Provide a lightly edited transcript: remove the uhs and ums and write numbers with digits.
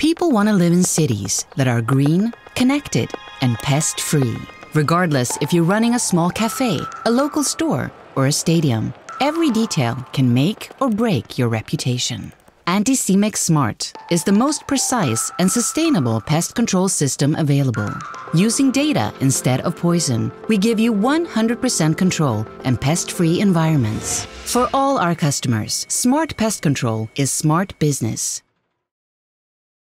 People want to live in cities that are green, connected, and pest-free. Regardless if you're running a small cafe, a local store, or a stadium, every detail can make or break your reputation. Anticimex SMART is the most precise and sustainable pest control system available. Using data instead of poison, we give you 100% control and pest-free environments. For all our customers, smart pest control is smart business.